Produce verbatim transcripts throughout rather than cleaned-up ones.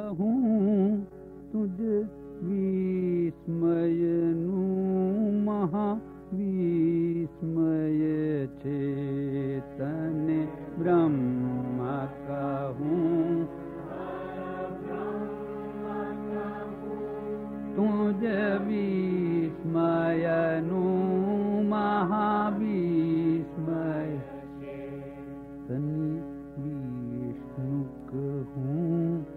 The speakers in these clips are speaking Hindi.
हूँ तुझ विस्मयनु महाविस्मय चेतन ब्रह्म कहूँ तुझ विस्मयनु महाविस्मय तनि विष्णु कहूँ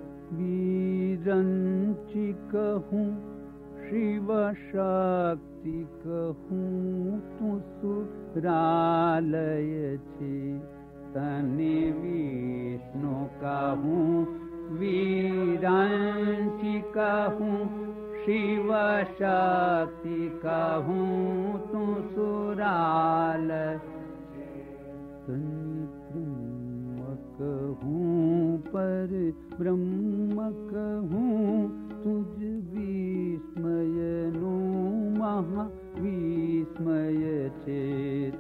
वीरंचि कहूँ शिव शक्ति कहूँ तू सुरालय छे तने विष्णु कहूँ वीरंचि कहूँ शिव शक्ति कहूँ तू सुरालय कहूँ पर ब्रह्म कहूँ तुझ विस्मयनु महाविस्मय चेत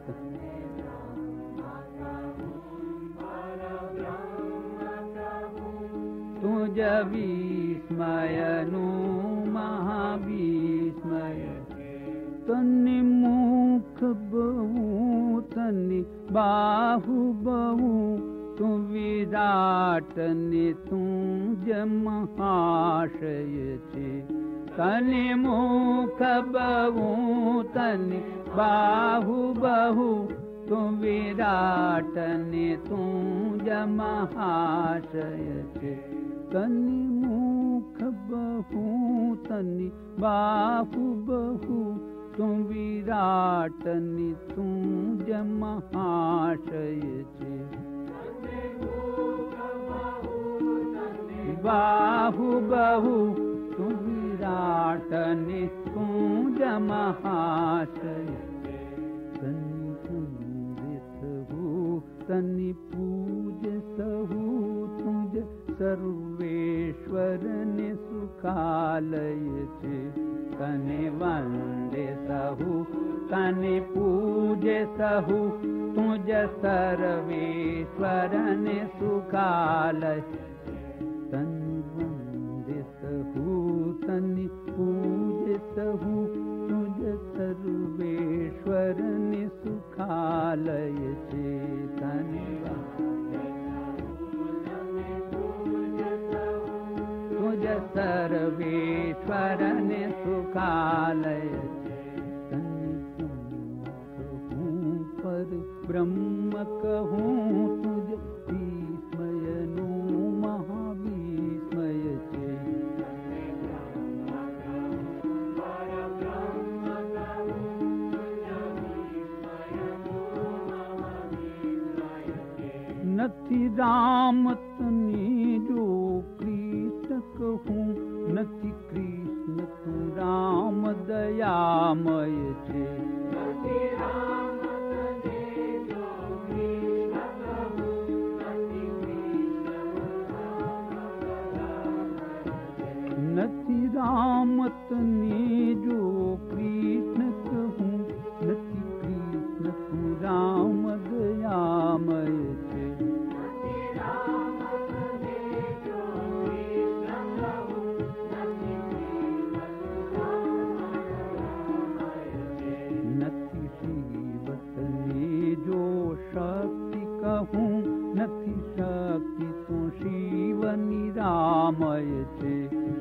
तुझ विस्मयनु महाविस्मय तनि मुख बहु तनि बाहु बहु तू विराट ने तू महाशय छे तनि मुख बहु तनि बाहु बहु तू विराट ने तू महाशय छे तनि मुख बहु तनि बाहु बहु तू विराट ने तू महाशय छे बाहु बहु तू विराट निकुंज महाशय तनि संदित हो तनि पूज सहु तुझ सर्वेश्वर ने सुखालय छे तने वंदे सहु तनि पूजे सहु तुझ सर्वेश्वर ने सुखालय तनि वंदे सहु तनि पूजे सहु तुझ सर्वेश्वर ने सुखालय छे तनि तुझ सर्वेश्वर ने सुखालय तनि कहूँ पर ब्रह्म कहूँ तुझ विस्मयनु महाविस्मय छे नथी राम तनी जो कृष्ण कहूँ नथी कृष्ण तू राम दयामय छे नथी राम नथी राम तने जो कृष्ण कहूँ नथी कृष्ण तू राम दयामय छे नथी शिव तने जो शक्ति कहूँ नथी शक्ति तू शिव निरामय छे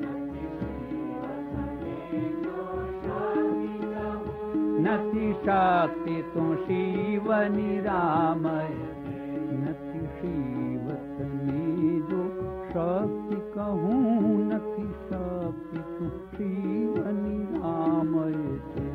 नथी शक्ति तू शिव निरामय नथी शिव तने जो शक्ति कहूँ नथी शक्ति तू शिव निरामय छे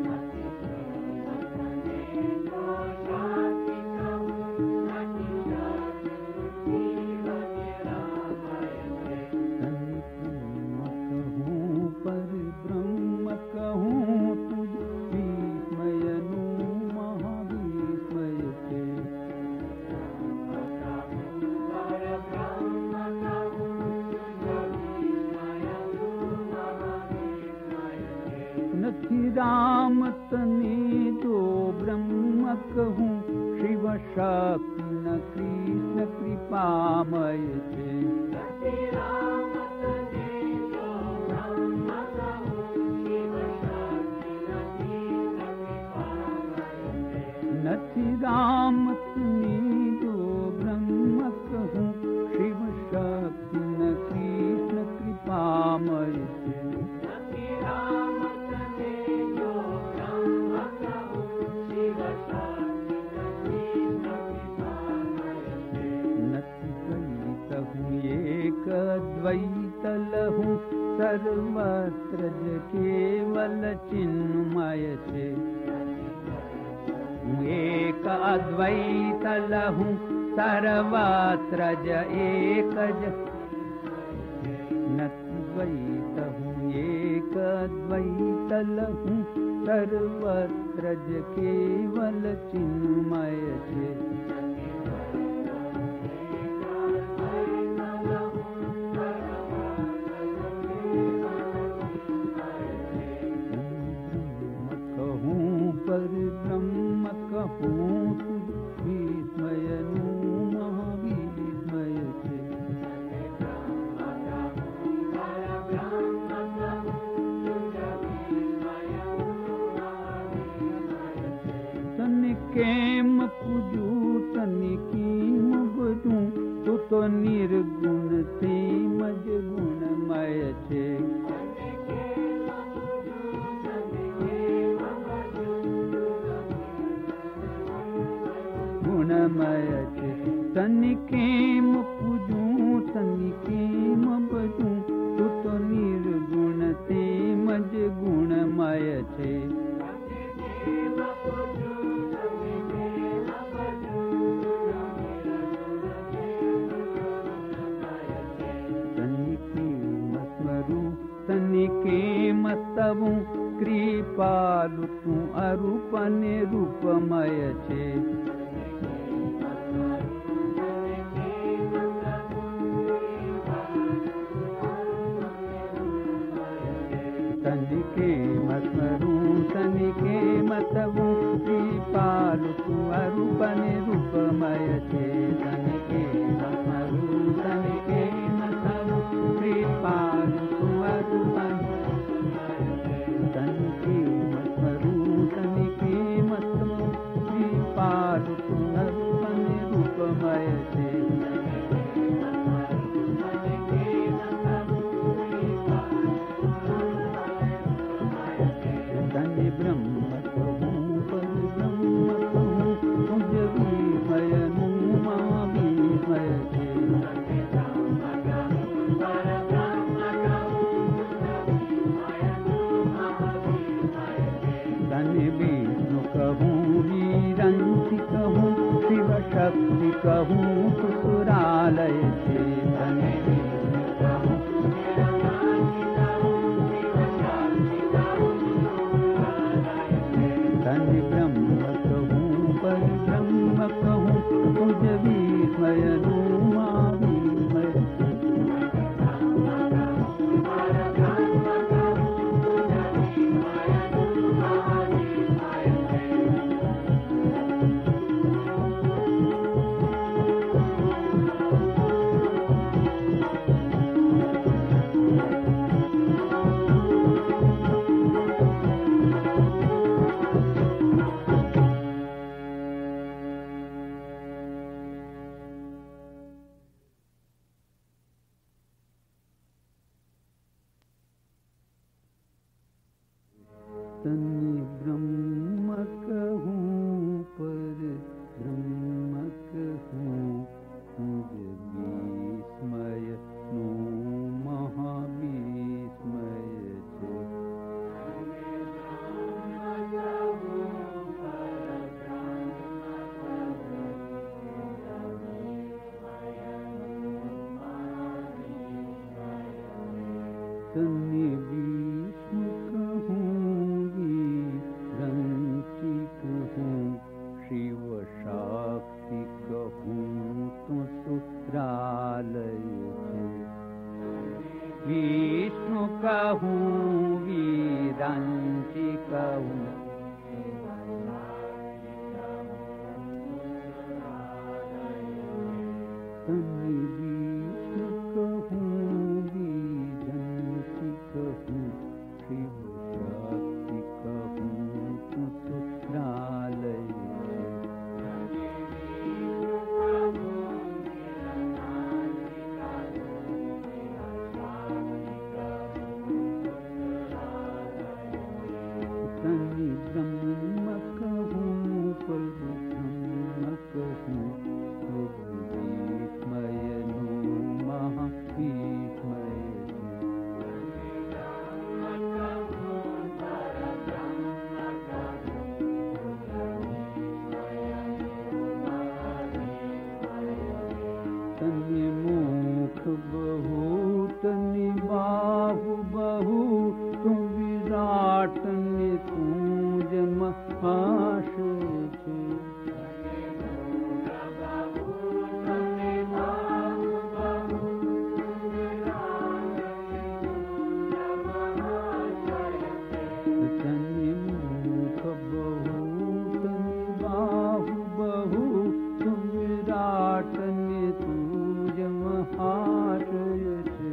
पर ब्रह्म कहूँ तुझ विस्मयनु महाविस्मय छे नथी राम तने जो ब्रह्म कहूँ शिव शक्ति न कृष्ण कृपामय छे केवल चिन्मय छे। हूँ एक अद्वैत लहूँ सर्वत्र ज एक ज नद्वैत हूँ एक अद्वैत लहूँ सर्वत्र ज केवल चिन्मय छे। पर ब्रह्म कहूँ तुझ विस्मय नु महाविस्मय छे। तने केम पूजू तने कीम भजू तू तो निर्गुण थी मज गुणमय छे। गुणमय छे तनिकेम पूजू तनिकेम भजू तू तो निर्गुण ते मज गुणमय छे। तनिकेम स्वरू तनिकेम स्तवू कृपालु तू अरूप निरूपमय छे। तनिके मस्मरू तनिके मतवू कृपालु तू अरूप निरूपमय छे। तनिके मस्मरू तनिके मतवू कृपालु तू अरूप तनिके मस्मरू तनिके मतवू कृपालु तू अरूप निरूपमय छे। ब्रह्म कहूँ पर ब्रह्म कहूँ तुझ विस्मय नु महाविस्मय छे। तने विष्णु कहूँ वीरंसी कहूँ शिव शक्ति कहूँ सुरालय छे। तने तनि ब्रह्म कहूँ पर ब्रह्म कहूँ तुझ विस्मय नु महाविस्मय छे। तनि ब्रह्म कहूँ पर ब्रह्म कहूँ तुझ विस्मय नु महाविस्मय छे। तनि विष्णु कहूँ वीरंसी कहूँ शिव शक्ति कहूँ तू सुरालय छे। विष्णु कहूँ वीरंसी कहूँ तनि विष्णु कहूँ वीरंसी कहूँ शिव शक्ति कहूँ तू सुरालय तनि तने तुज महाशय छे। तने मुख बहु तने बाहु बहु तुम विराट ने तुज महाशय छे।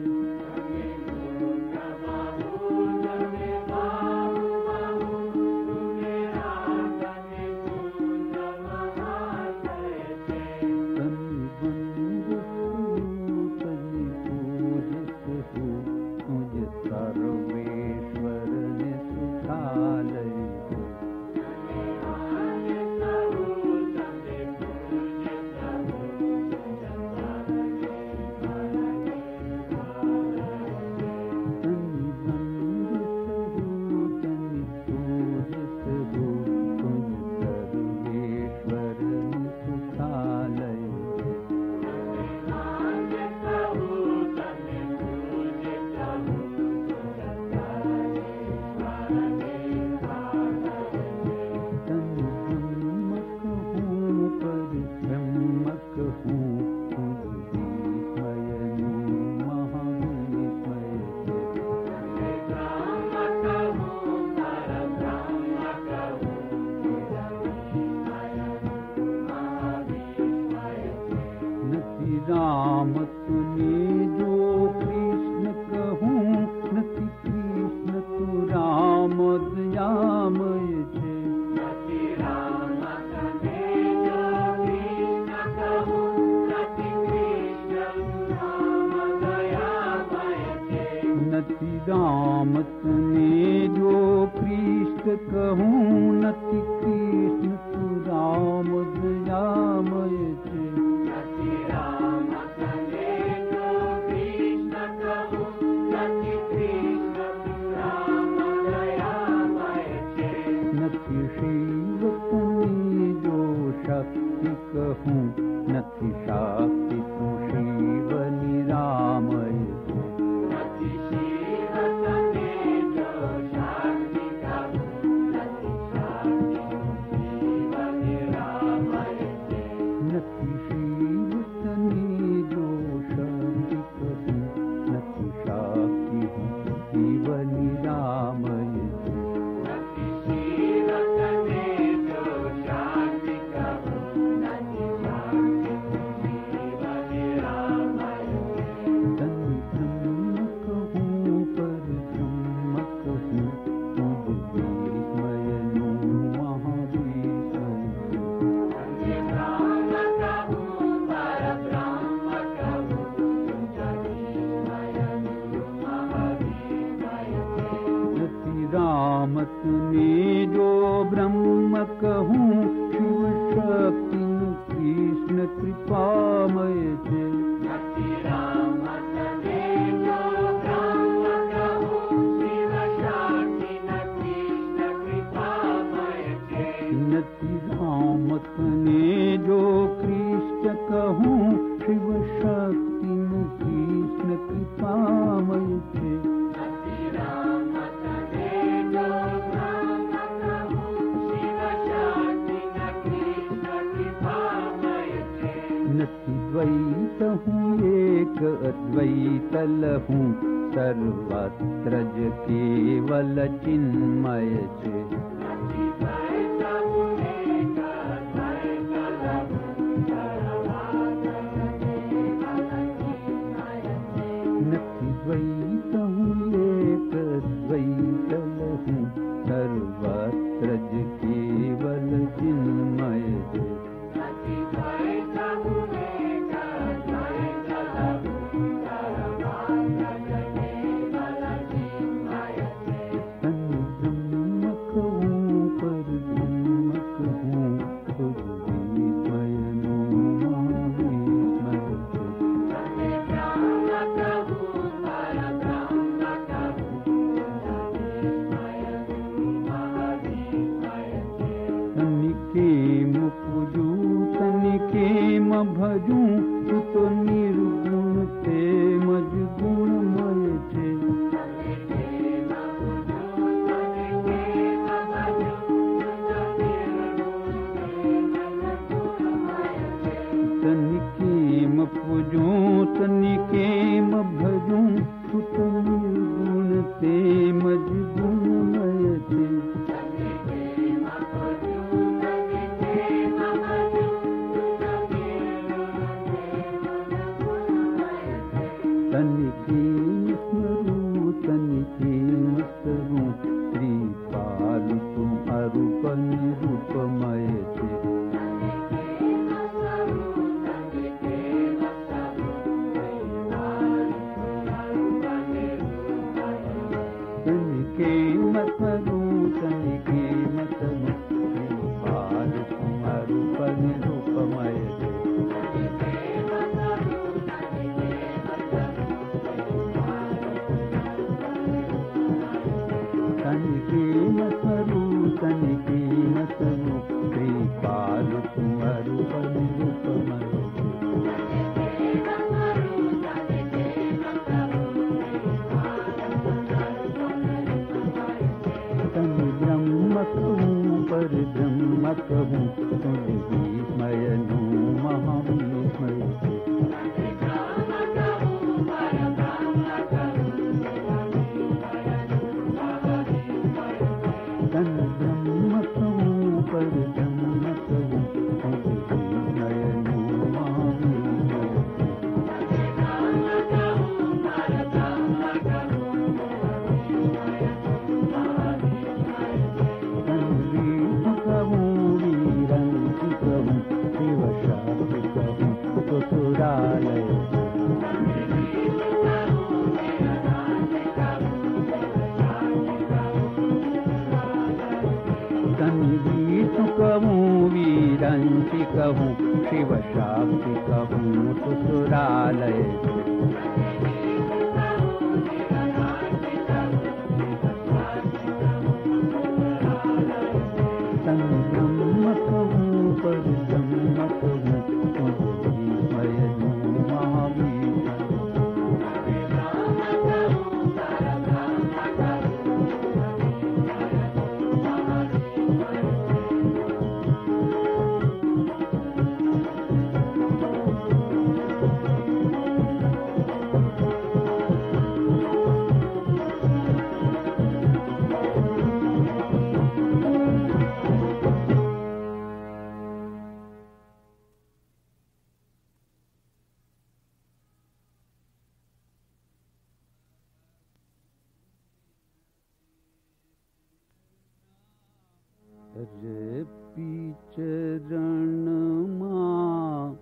सर्वेश्वर ने सुखालय राम तूने जो कृष्ण कहूँ नति कृष्ण तू राम दयामय छे। नति राम तूने जो कृष्ण कहूँ नति कृष्ण राम दयामय छे। नति राम तूने जो कृष्ण कहूँ नति कृष्ण तू राम दयामय छे। शक्ति कहूँ नति शक्ति तू शिव निरामय छे। नति शिव तने जो शक्ति कहूँ नति शक्ति तू शिव निरामय छे। नति शिव तने जो शक्ति कहूँ नति शक्ति तू शिव निरामय छे। नति शिव तने जो शक्ति राम तूने जो ब्रह्म कहूँ शिव शक्ति कृष्ण कृपामय छे। नति राम तूने जो ब्रह्म कहूँ शिव शक्ति कृष्ण कृपामय छे। नति राम तूने जो कृष्ण कहूँ शिव शक्ति कृष्ण कृपामय छे। नति द्वैत हूँ एक अद्वैत लहूँ सर्वत्र ज केवल चिन्मय छे। नति द्वैत हूँ एक अद्वैत लहूँ सर्वत्र ज केवल चिन्मय छे। नति द्वैत हूँ एक अद्वैत लहूँ सर्वत्र ज केवल चिन्मय छे। ब्रह्म कहूँ तनिके मतनु श्रीपाद कुमारूप निरूपमय तनिके मतनु तनिके मतनु श्रीपाद कुमारूप निरूपमय पर ब्रह्म कहूँ तुझ विस्मय नु महाविस्मय तन ब्रह्म कहूँ पर ब्रह्म कहूँ तुझ विस्मय नु महाविस्मय सुरालय संगीत कहूँ वीरंची कहूँ शिव शाक्ति कहूँ सुरालय ब्रह्म कहूँ पर ब्रह्म कहूँ रपि चरण मां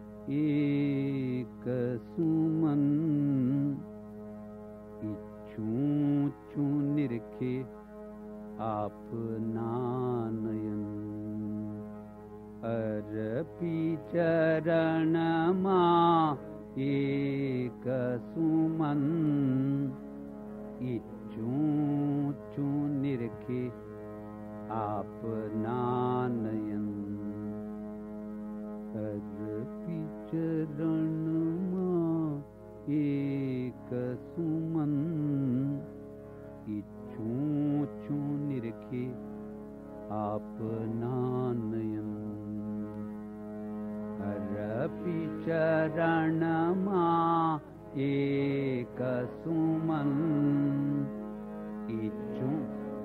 एक सुमन इच्छूं चूं निरखे आपना नयन रपि चरण मां एक सुमन इच्छूं चूं निरखे आपना नयन रपि चरण मां एक सुमन इच्छूं चूं निरखे आपना नयन रपि चरण मां एक सुमन इच्छूं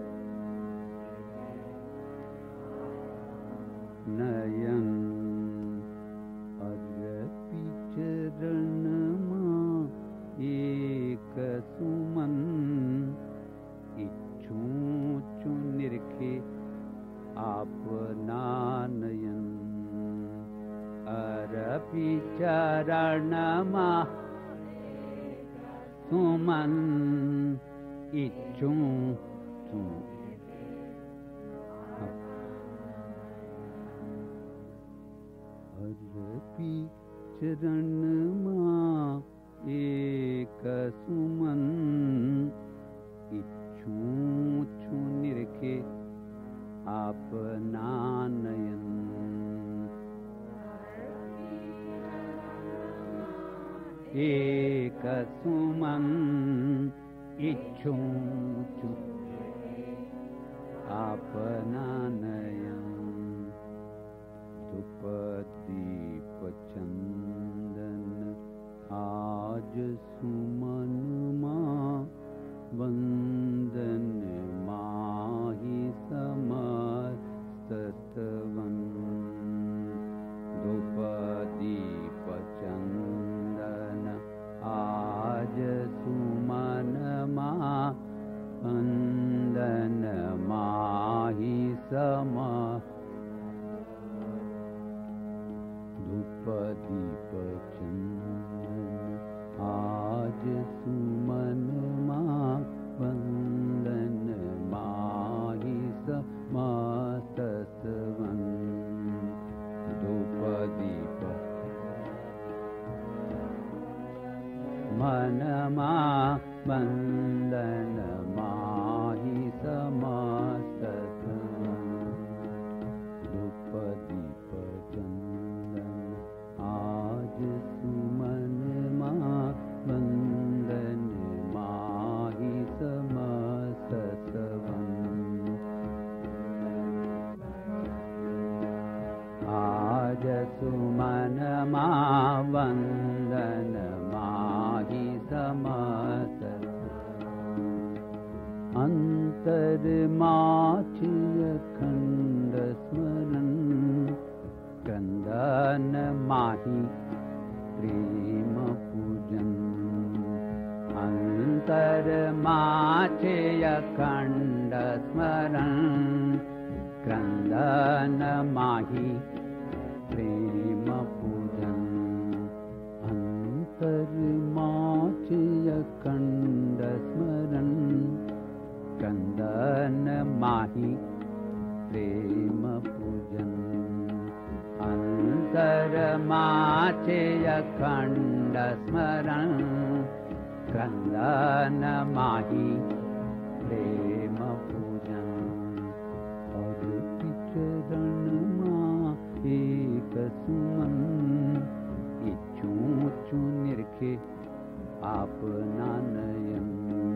नयन रपि चरण मां एक सुमन इच्छूं चूं निरखे आपना नयन रपि चरण मां सुमन इच्छूं चूं रपि चरण मां एक सुमन इच्छूं चूं निरखे आपना नयन एक सुमन इच्छूं चूं आपना नयन धूप दीप चंदन आज सुमन मां वंदन माहि समस्तवन धूप दीप चंदन आज सुमन मां वंदन माहि सम धूप दीप चंदन आज सुमन मां वंदन माहि चरण मा वंदन माही समत अंतर माचिय खंड स्मरण क्रंदन माही प्रेम पूजन अंतर माचिय खंड स्मरण क्रंदन माही प्रेम पूजन अंतर माचिय खंड स्मरण क्रंदन माही प्रेम पूजन अंतर माचिय खंड स्मरण क्रंदन माही प्रेम पूजन और चरण एक सुमन इच्छू चू निरखे आपना नयन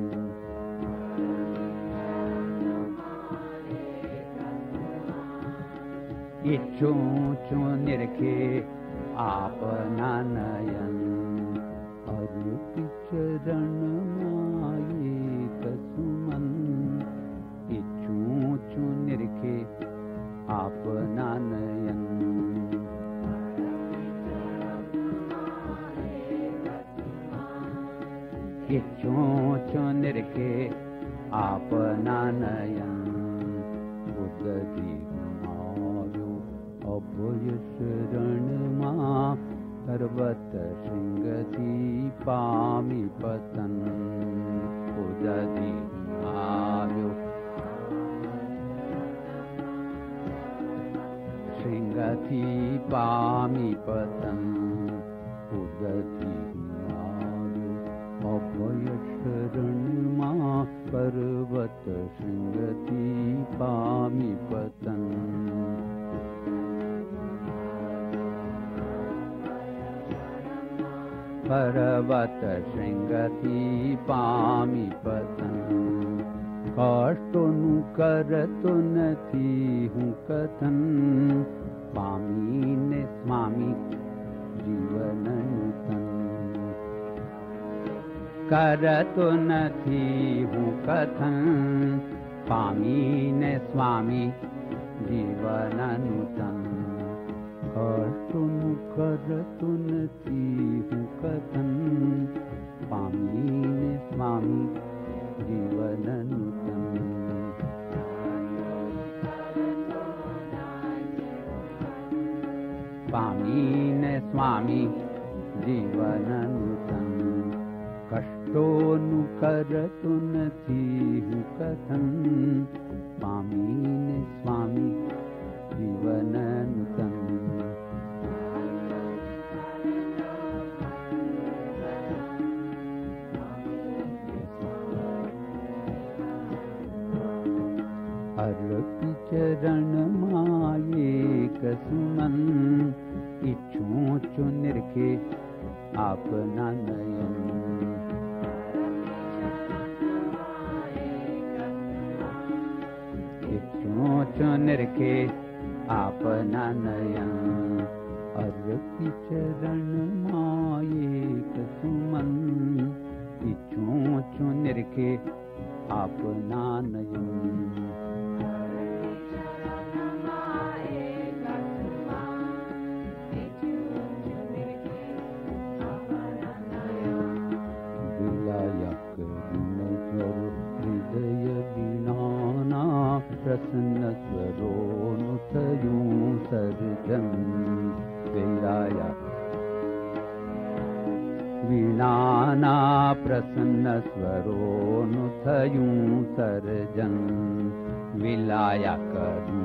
इच्छू चू निरखे आपना नयन अरुप चरण एक सुमन इच्छू चू निरखे आपना नयन इच्छू चू निरखे आपना नयन उदधि मारो अभय शरण मा पर्वत श्रृंगति पामी पतन उदधि मारो श्रृंगति पामी पतन उदधि मारो अभय शरण मा पर्वत श्रृंगति पामी पतन पर्वत श्रृंगति पामी पतन कष्टोनु करतो नथी हूँ कथन पामी ने स्वामी जीवन नूतन करतो नथी हूँ कथन पामी ने स्वामी जीवन नूतन कष्टोनु करतो नथी हूँ कथन पामी ने स्वामी जीवन नूतन पामी ने स्वामी जीवन नूतन कष्टोनु करतो नथी हूँ कथन पामी ने स्वामी जीवन नूतन अर्पि चरण माये कसुमन इच्छू चु निरखे आपना नयन इच्छू चु निरखे आपना नयन अर्पि चरण माये कसुमन इच्छू चु निरखे आपना नयन प्रसन्न स्वरोनुतयूं सर्जन विलाया वीणाना प्रसन्न स्वरोनुतयूं सर्जन विलाया करूं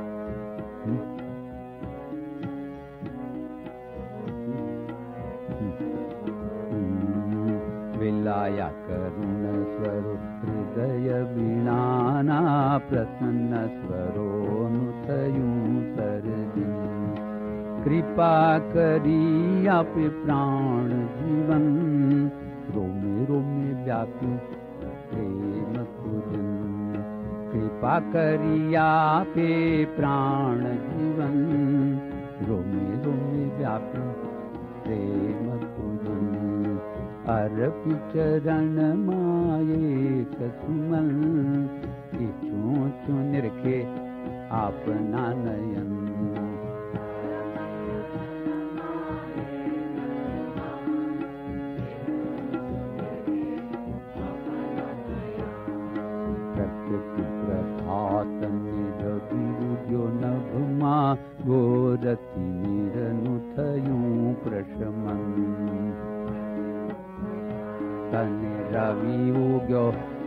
विलाया करुण स्वरो हृदय वीणाना प्रसन्न स्वरोनुतयूं सर्जन कृपा करी आपे प्राण जीवन रोमे रोमे व्यापी प्रेम पूजन कृपा करी आपे प्राण जीवन रोमे रोमे व्यापी प्रेम पूजन अर्पि चरण माये कसुमन इचू चू निरखे आपना नयन गोरति निरनु थयूं प्रशमन तने रवि उग्यो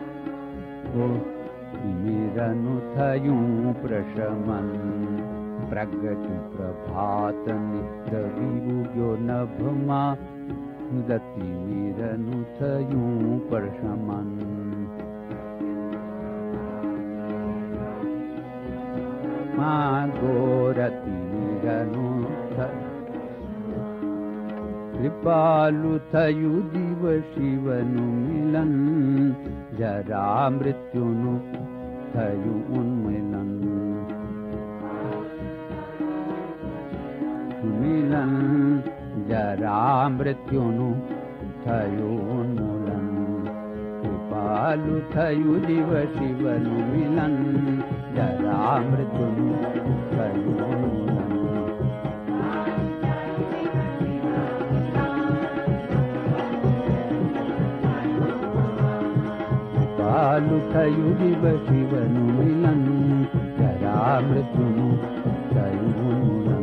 निरनु थयूं प्रशमन प्रगति प्रभात रवि उग्यो नभमा दति निरनु थयूं प्रशमन मां गोरति निरनु कृपालु थयु दिव शिवनु मिलन जरा मृत्युनु थयु उन्मिलन मिलन जरा मृत्युनु थयु उन्मूलन कृपालु थयु दिव शिवनु मिलन जरा मृत्युनु थयु उन्मूलन कृपालु थयु दिव शिवनु मिलन जरा मृत्युनु थयु उन्मूलन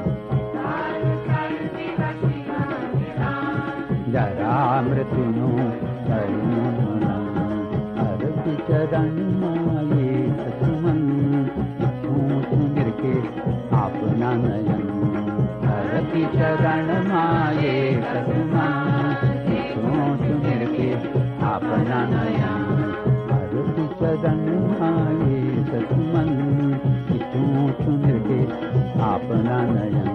जरा मृत्युनु थयु उन्मूलन अर्पि चरण माये कसुमन इचू निरखे आपना नयन अर्पि चरण माये कसुमन इचू निरखे आपना नयन अर्पि चरण माये कसुमन इचू निरखे आपना नयन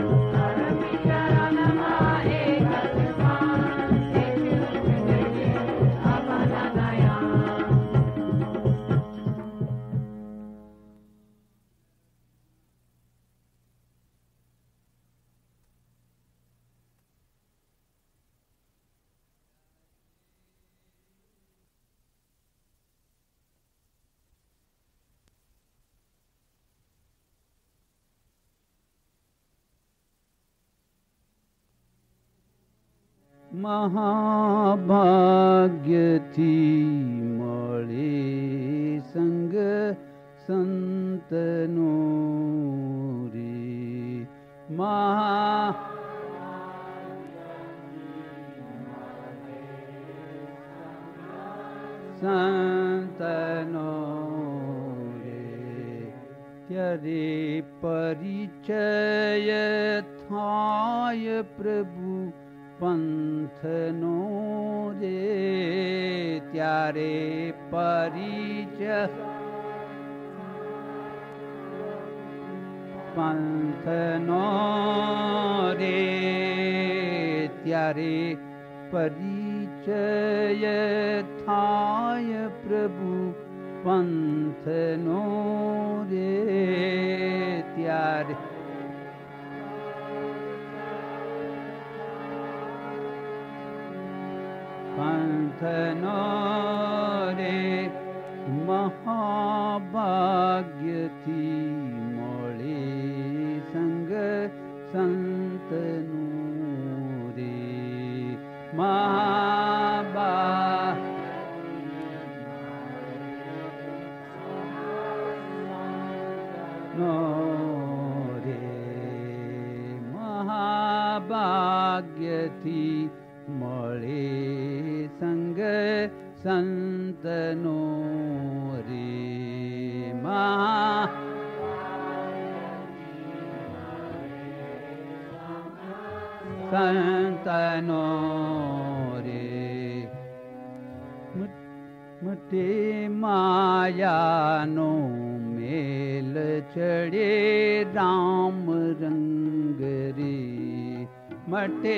महाभाग्य थी मळे संग संतनो रे महा संतनो रे तेरे परिचय थाय प्रभु पंथनो रे त्यारे परिचय पंथनो रे त्यारे परिचय थाय प्रभु पंथनो रे त्यारे पंथनो रे महाभाग्य थी मळे संग संतनो रे महाभा नो रे महाभाग्य थी मळे संग संतनो रे महा संतनो रे मटे मायानो मेल चढ़े राम रंग रे मटे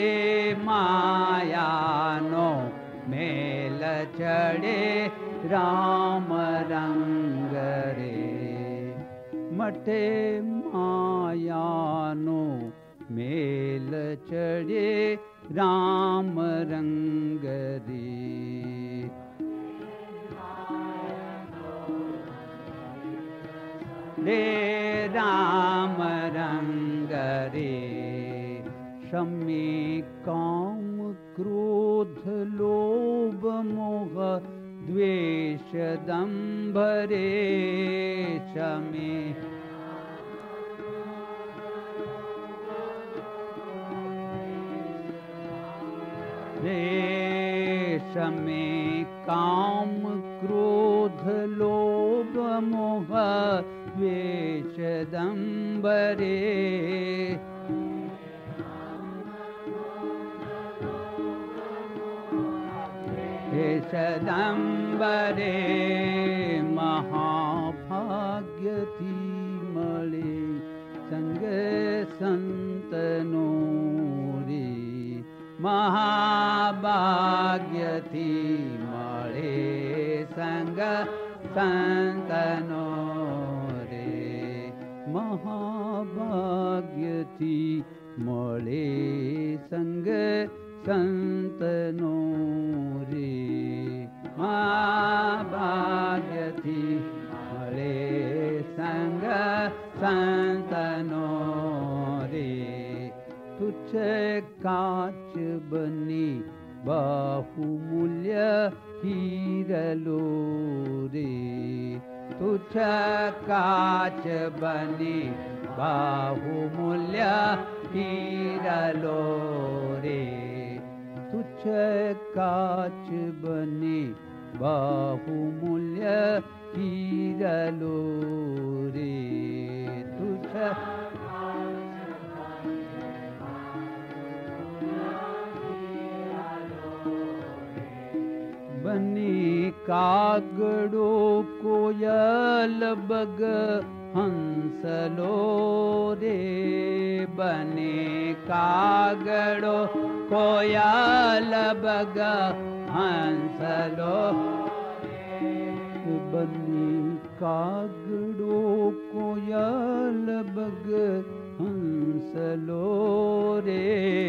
मायानो मेल चढ़े राम रंग रे मटे मायानो मेल चढ़े राम रंग रे। रे राम रंग रे, शमे काम क्रोध लोभ मोह द्वेष दंभ रे। शमे रे, शमे काम क्रोध लोभ मोह द्वेष दंभ रे। द्वेष दंभ रे, महाभाग्य थी मळे संग संतनो रे। महाभाग्य थी मळे संग संतनो रे। महाभाग्य थी मळे संग संतनो रे। महाभाग्य थी मळे संग संतनो रे। तुच्छ काच बनी बहुमूल्य हीरलो रे। तुच्छ काच बनी बहुमूल्य हीरलो रे। तुच्छ काच बनी बहुमूल्य हीरलो रे। तुच्छ बनी कागड़ो कोयल बग हंसलो रे। बने कागड़ो कोयल बग हंसलो। बनी कागड़ो कोयल बग हंसलो रे।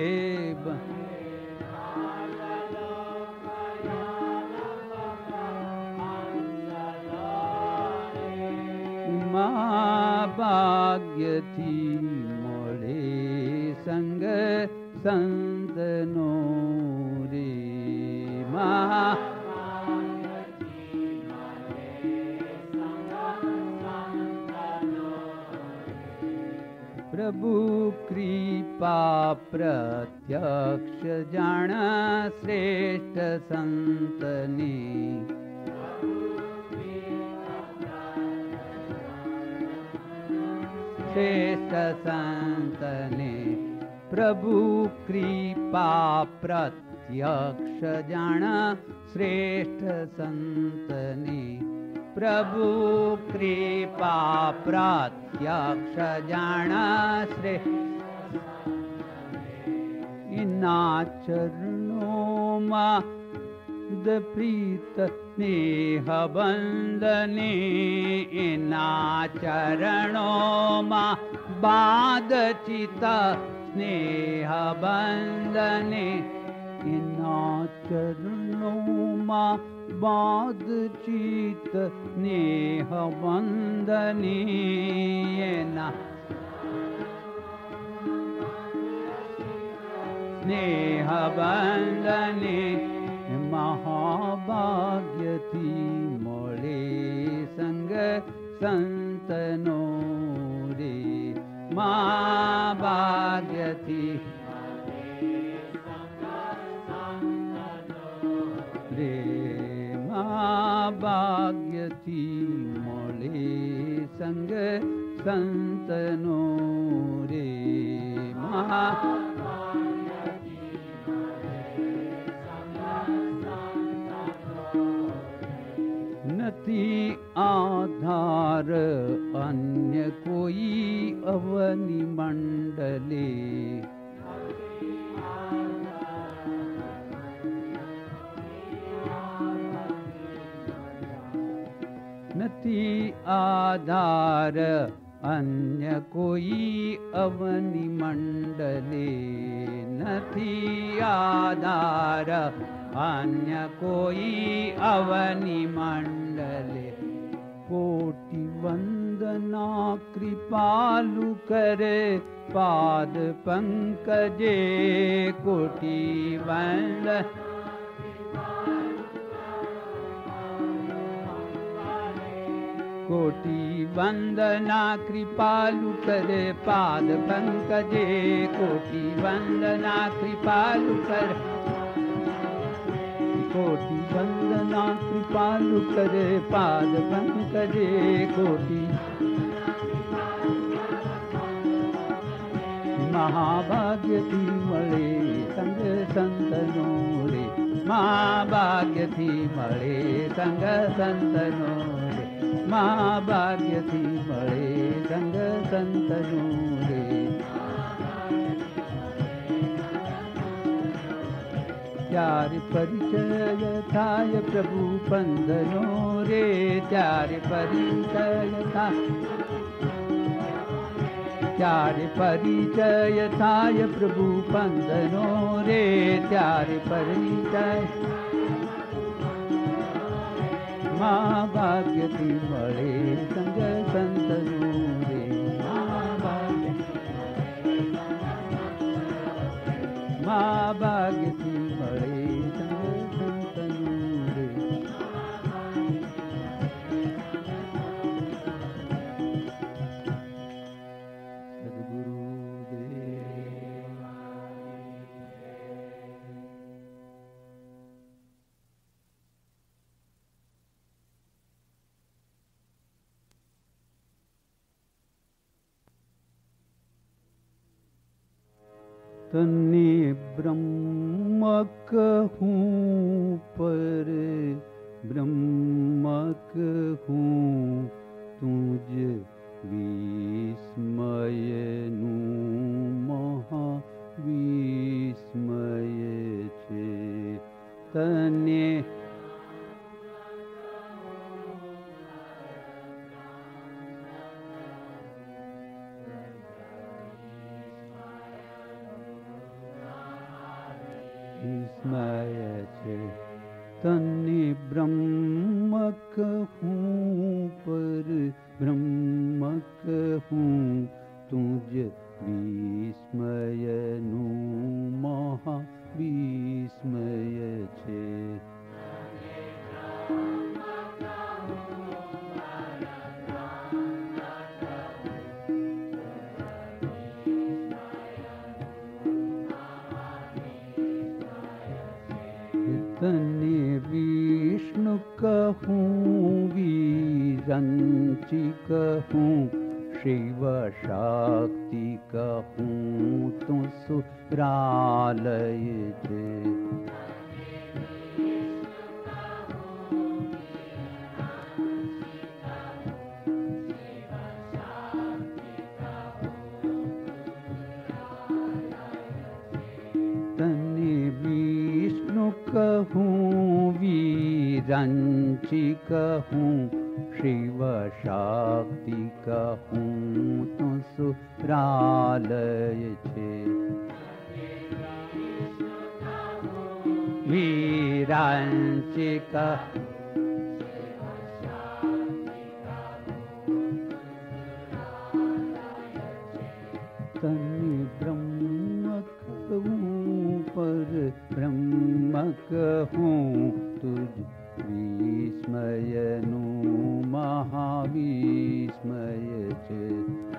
महाभाग्य थी मळे संग संतनो रे। महाभाग्य थी मळे संग संतनो रे। प्रभु कृपा प्रत्यक्ष जान श्रेष्ठ संतने। श्रेष्ठ संतने प्रभु कृपा प्रत्यक्ष जान श्रेष्ठ संतने। प्रभु कृपा प्रत्यक्ष जान श्रेष्ठ इना चरणों मा प्रीत स्नेह बंदने। इना चरणों मा बाद चित स्नेह बंदने। इना चरणों मा बाद चित स्नेह बंदने। इना स्नेह बंदने। महाभाग्य थी मळे संग संतनो रे। महाभाग्य थी रे। महाभाग्य थी मळे संग संतनो रे। महा नती आधार अन्य कोई अवनि मंडले। नती आधार अन्य कोई अवनि मंडले नथी आधार अन्य कोई अवनि मंडले कोटि वंदना कृपालु करे पाद पंकजे कोटि वंदना कोटि वंदना कृपालु करे पाद पंकजे कोटि वंदना कृपालु करे कोटि वंदना कृपालु करे पाद पंकजे कोटि महाभाग्य थी मळे संग संतनो रे महाभाग्य थी मळे संग संतनो रे महाभाग्य थी मळे संग संतनो रे त्यारे परिचय थाय प्रभु पंदनो रे त्यारे परिचय थाय त्यारे परिचय थाय प्रभु पंदनो रे त्यारे परिचय माँ भाग्य थी मळे संग संतनो रे माँ भाग्य माँ भाग्य थी मळे संग संतनो रे तन्ने ब्रह्म कहूँ पर ब्रह्म कहूँ तुझ विस्मय नु महा विस्मय छे तन्ने विस्मय छे तन्ने ब्रह्म कहूँ पर ब्रह्म कहूँ तुझ विस्मय नु महा विस्मय छे तन्ने विष्णु कहूँ विरंचि कहूँ शिव शक्ति कहूँ तु सुरालय छे कहूँ विरंचि कहूँ शिव शक्ति कहूँ तु सुरालय छे विरंचि कहूँ तन्ने ब्रह्म कहूँ पर ब्रह्म कहूँ तुझ विस्मय नु महाविस्मय छे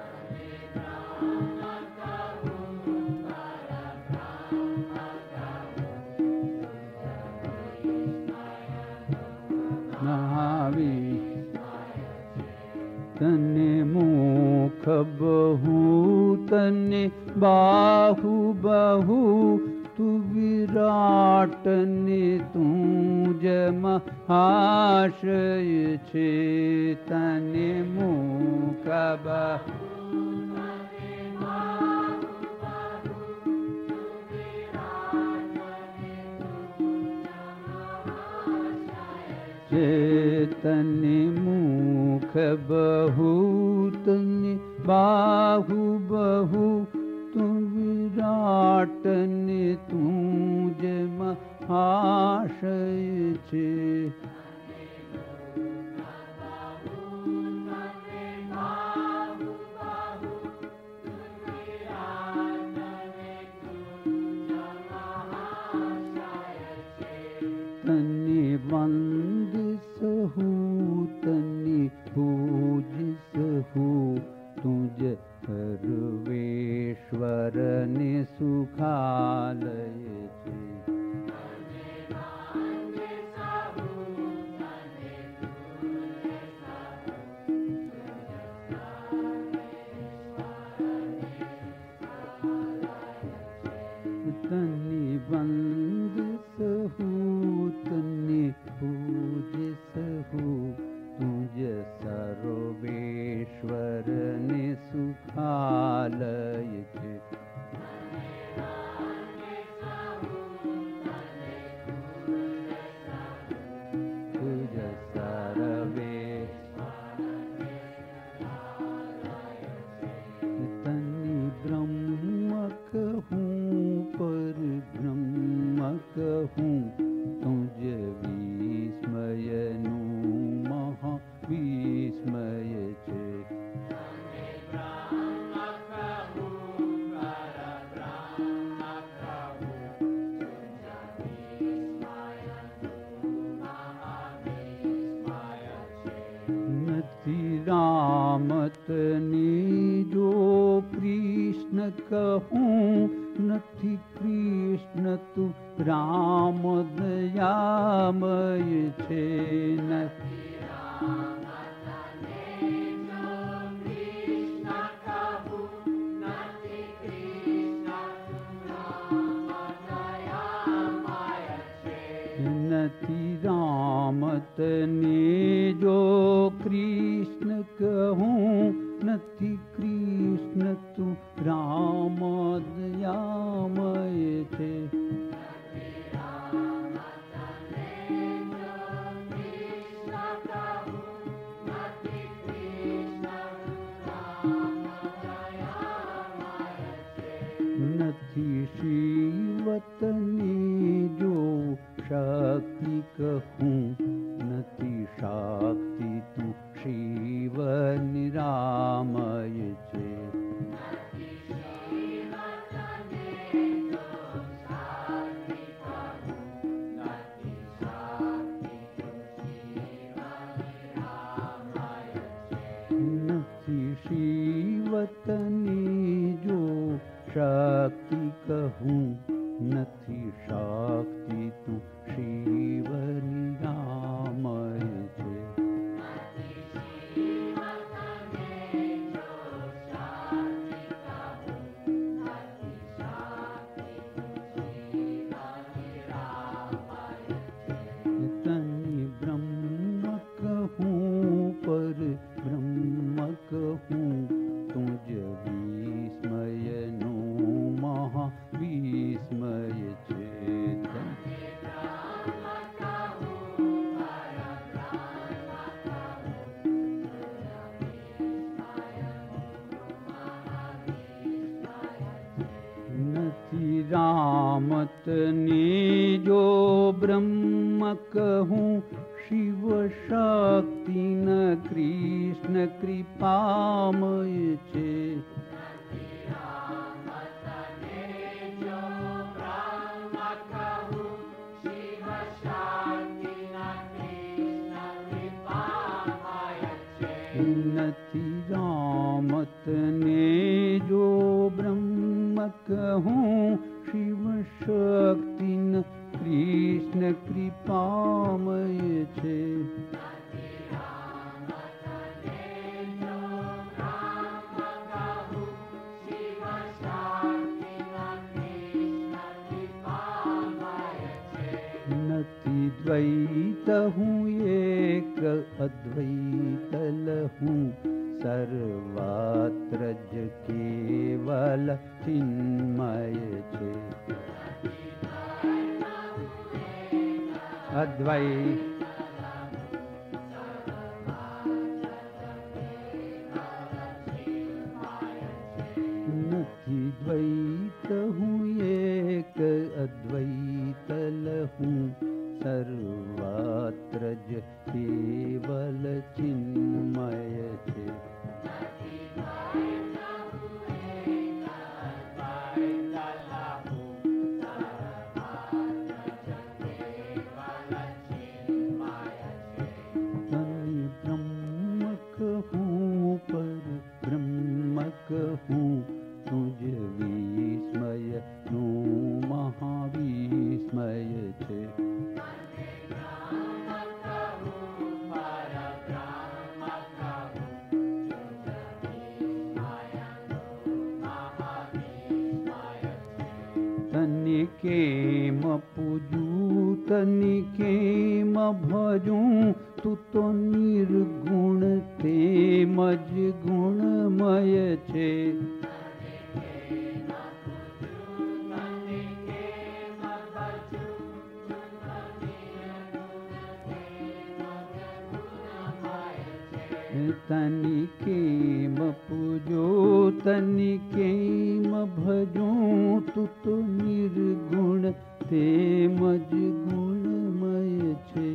तन्ने मुख बहु तन्ने बाहु बहु तू विराट ने तुझ महाशय छे तन्ने मुख बहु तन्ने मुख बहुत ने बाहु बहु तू विराट ने तुझ महाशय छे तने वंद सहु तने पूज सहु तुझ सर्वेश्वर ने सुखालय छे तने वंद सहु तने पूज सहु तुझ सर्वेश्वर ने सुखालय छे तुझ सर्वे तनि ब्रह्म कहूँ पर ब्रह्म कहूँ तुझ विस्मय नु महा विस्मय छे नथी रामत ने जो कृष्ण कहूँ नथी कृष्ण तू राम दयामय छे नथी नथी रामत ने जो कृष्ण कहूँ नथी कृष्ण तू राम दयामय छे नथी शिवतने जो शक्ति कहूँ नथी शक्ति तू शिव निरामय छे नथी शिवतने जो शक्ति कहूँ नथी शक्ति तू शिव निरामय छे तनि ब्रह्म कहूँ पर ब्रह्म कहूँ तुझ विस्मय नु महा विस्मय छे नथी रामत ने जो ब्रह्म कहूँ शिव शक्ति न कृष्ण कृपामय छे नथी रामत ने जो ब्रह्म कहूँ शिव शक्ति न कृष्ण कृपामय छे नथी द्वैत हूँ एक अद्वैत लहूँ सर्वत्र ज केवल चिन्मय छे अद्वैत तनिके म पूजू तनिके म भजू, तू तो निर्गुण ते मज गुणमय छे। तनिके म पूजो तनिके म भजो, तू तो निर्गुण ते मज गुणमय छे।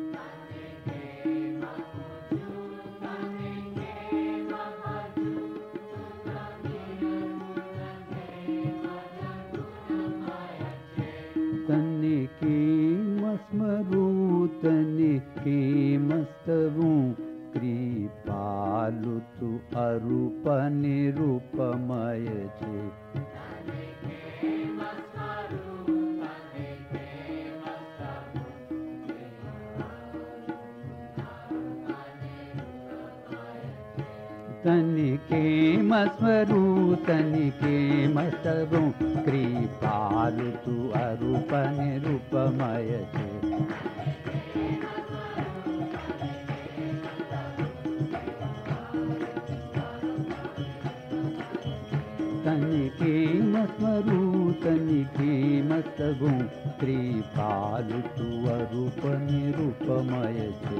तनिके म स्मरू तनिके म स्तवू, कृपालु तू अरूप निरूपमय छे। तनिके म स्मरू तनिके म स्तवू, कृपालु तू अरूप निरूपमय छे। तनिके म स्मरू तनिके म स्तवू, कृपालु तू अरूप निरूपमय छे।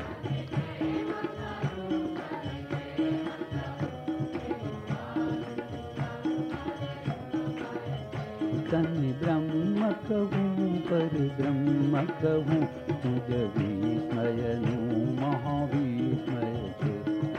तनि ब्रह्म कहूँ पर ब्रह्म कहूँ, तुझ विस्मयनु महाविस्मय छे।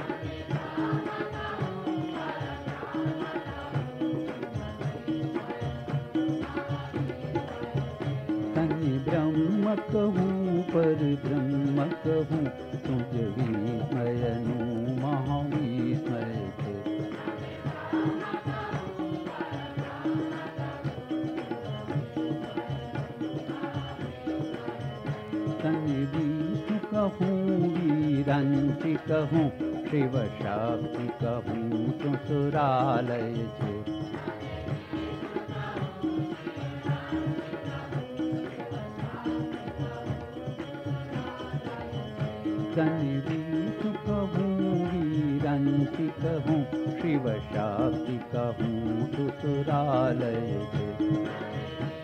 तनि ब्रह्म कहूँ पर ब्रह्म कहूँ, तुझ विस्मयनु महाविस्मय छे। तनि विष्णु कहूँ वीरंचि कहूँ, शिव शक्ति कहूँ तू सुरालय छे। तनि विष्णु कहूँ वीरंचि कहूँ, शिव शक्ति कहूँ तू सुरालय छे।